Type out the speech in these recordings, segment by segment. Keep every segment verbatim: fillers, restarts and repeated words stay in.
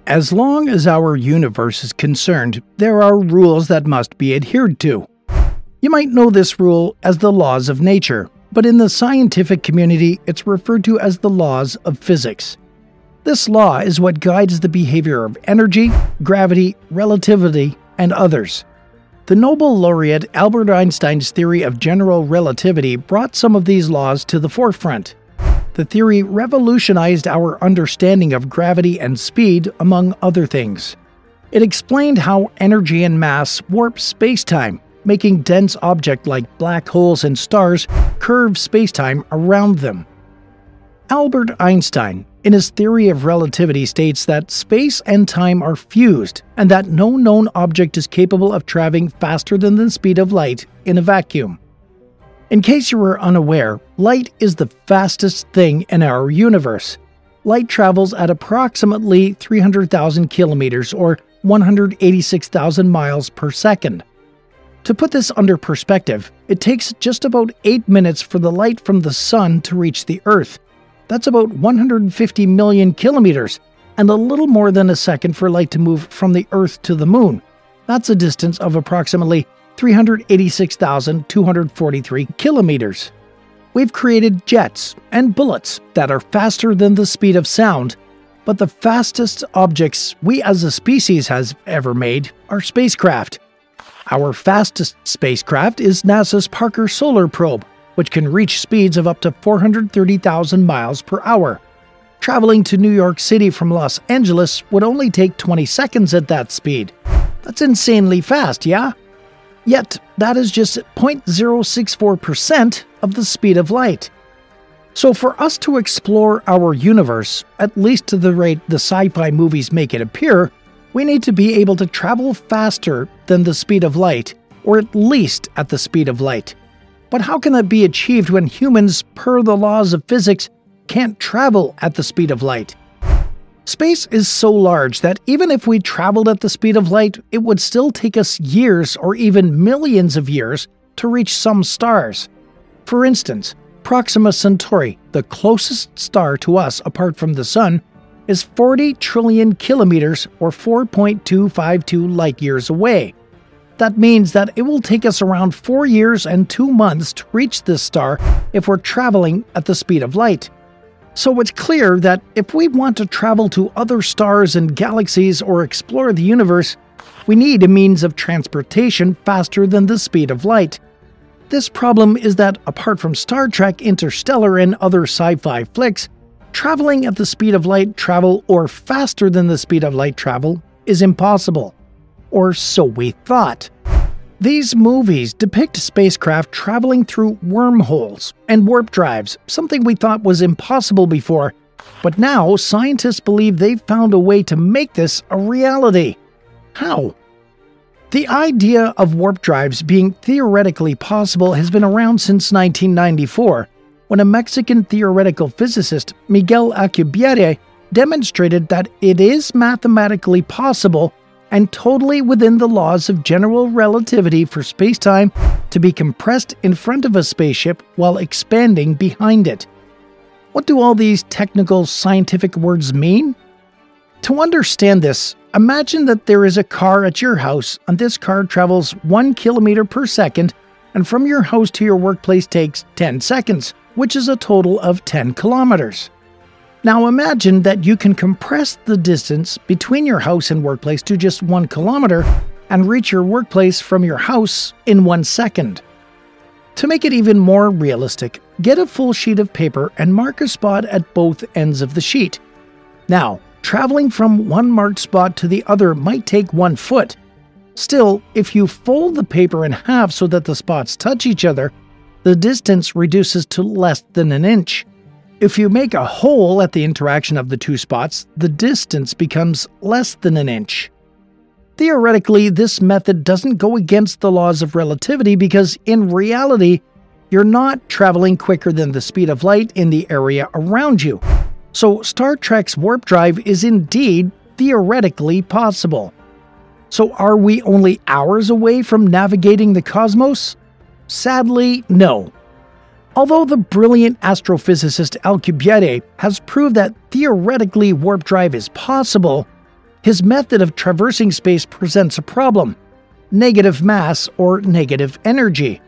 As long as our universe is concerned, there are rules that must be adhered to. You might know this rule as the laws of nature, but in the scientific community it's referred to as the laws of physics. This law is what guides the behavior of energy, gravity, relativity, and others. The Nobel laureate Albert Einstein's theory of general relativity brought some of these laws to the forefront. The theory revolutionized our understanding of gravity and speed, among other things. It explained how energy and mass warp spacetime, making dense objects like black holes and stars curve spacetime around them. Albert Einstein, in his theory of relativity, states that space and time are fused, and that no known object is capable of traveling faster than the speed of light in a vacuum. In case you were unaware, light is the fastest thing in our universe. Light travels at approximately three hundred thousand kilometers or one hundred eighty-six thousand miles per second. To put this under perspective, it takes just about eight minutes for the light from the sun to reach the Earth. That's about one hundred fifty million kilometers, and a little more than a second for light to move from the Earth to the Moon. That's a distance of approximately three hundred eighty-six thousand two hundred forty-three kilometers. We've created jets and bullets that are faster than the speed of sound, but the fastest objects we as a species has ever made are spacecraft. Our fastest spacecraft is NASA's Parker Solar Probe, which can reach speeds of up to four hundred thirty thousand miles per hour. Traveling to New York City from Los Angeles would only take twenty seconds at that speed. That's insanely fast, yeah? Yet, that is just zero point zero six four percent of the speed of light. So for us to explore our universe, at least to the rate the sci-fi movies make it appear, we need to be able to travel faster than the speed of light, or at least at the speed of light. But how can that be achieved when humans, per the laws of physics, can't travel at the speed of light? Space is so large that even if we traveled at the speed of light, it would still take us years or even millions of years to reach some stars. For instance, Proxima Centauri, the closest star to us apart from the Sun, is forty trillion kilometers or four point two five two light-years away. That means that it will take us around four years and two months to reach this star if we're traveling at the speed of light. So it's clear that if we want to travel to other stars and galaxies or explore the universe, we need a means of transportation faster than the speed of light. This problem is that apart from Star Trek, Interstellar, and other sci-fi flicks, traveling at the speed of light travel or faster than the speed of light travel is impossible. Or so we thought. These movies depict spacecraft traveling through wormholes and warp drives, something we thought was impossible before, but now scientists believe they've found a way to make this a reality. How? The idea of warp drives being theoretically possible has been around since nineteen ninety-four, when a Mexican theoretical physicist, Miguel Alcubierre, demonstrated that it is mathematically possible and totally within the laws of general relativity for spacetime to be compressed in front of a spaceship while expanding behind it. What do all these technical scientific words mean? To understand this, imagine that there is a car at your house and this car travels one kilometer per second, and from your house to your workplace takes ten seconds, which is a total of ten kilometers. Now imagine that you can compress the distance between your house and workplace to just one kilometer and reach your workplace from your house in one second. To make it even more realistic, get a full sheet of paper and mark a spot at both ends of the sheet. Now, traveling from one marked spot to the other might take one foot. Still, if you fold the paper in half so that the spots touch each other, the distance reduces to less than an inch. If you make a hole at the interaction of the two spots, the distance becomes less than an inch. Theoretically, this method doesn't go against the laws of relativity because, in reality, you're not traveling quicker than the speed of light in the area around you. So Star Trek's warp drive is indeed theoretically possible. So are we only hours away from navigating the cosmos? Sadly, no. Although the brilliant astrophysicist Alcubierre has proved that theoretically warp drive is possible, His method of traversing space presents a problem: negative mass or negative energy.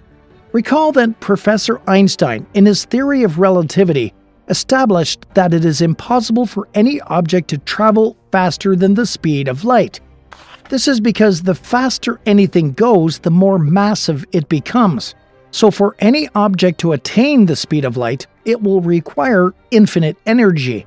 Recall that Professor Einstein, in his theory of relativity, established that it is impossible for any object to travel faster than the speed of light. This is because the faster anything goes, the more massive it becomes. So for any object to attain the speed of light, it will require infinite energy.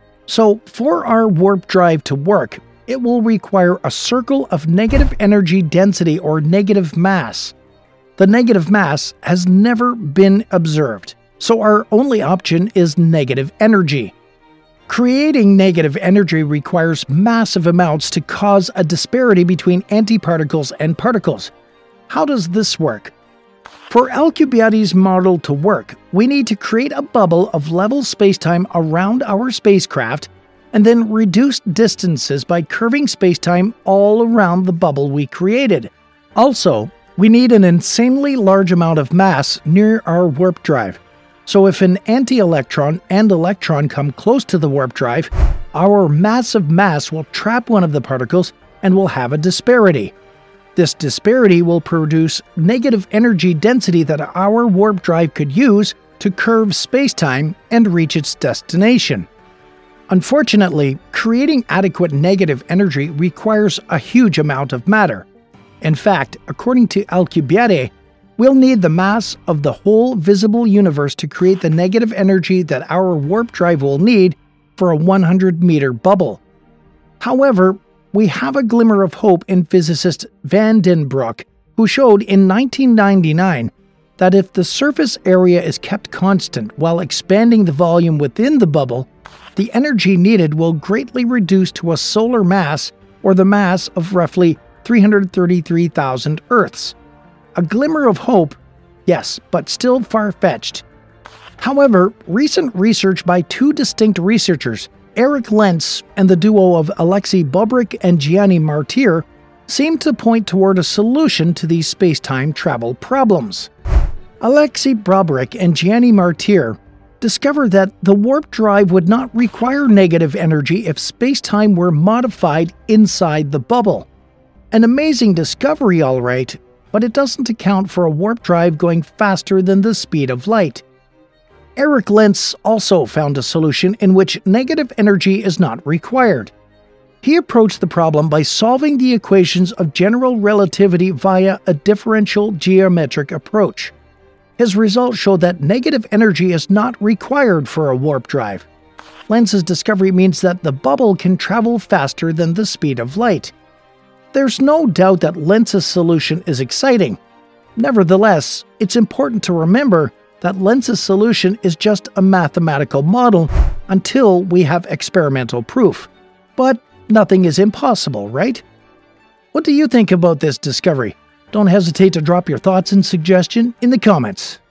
So for our warp drive to work, it will require a circle of negative energy density or negative mass. The negative mass has never been observed, so our only option is negative energy. Creating negative energy requires massive amounts to cause a disparity between antiparticles and particles. How does this work? For Alcubierre's model to work, we need to create a bubble of level spacetime around our spacecraft and then reduce distances by curving spacetime all around the bubble we created. Also, we need an insanely large amount of mass near our warp drive. So if an anti-electron and electron come close to the warp drive, our massive mass will trap one of the particles and will have a disparity. This disparity will produce negative energy density that our warp drive could use to curve spacetime and reach its destination. Unfortunately, creating adequate negative energy requires a huge amount of matter. In fact, according to Alcubierre, we'll need the mass of the whole visible universe to create the negative energy that our warp drive will need for a one hundred meter bubble. However, we have a glimmer of hope in physicist Van den Broek, who showed in nineteen ninety-nine that if the surface area is kept constant while expanding the volume within the bubble, the energy needed will greatly reduce to a solar mass or the mass of roughly three hundred thirty-three thousand Earths. A glimmer of hope, yes, but still far-fetched. However, recent research by two distinct researchers, Eric Lentz and the duo of Alexei Bobrik and Gianni Martir, seem to point toward a solution to these space-time travel problems. Alexei Bobrik and Gianni Martir discovered that the warp drive would not require negative energy if space-time were modified inside the bubble. An amazing discovery, all right, but it doesn't account for a warp drive going faster than the speed of light. Eric Lentz also found a solution in which negative energy is not required. He approached the problem by solving the equations of general relativity via a differential geometric approach. His results showed that negative energy is not required for a warp drive. Lentz's discovery means that the bubble can travel faster than the speed of light. There's no doubt that Lentz's solution is exciting. Nevertheless, it's important to remember that Lentz's solution is just a mathematical model until we have experimental proof. But nothing is impossible, right? What do you think about this discovery? Don't hesitate to drop your thoughts and suggestions in the comments.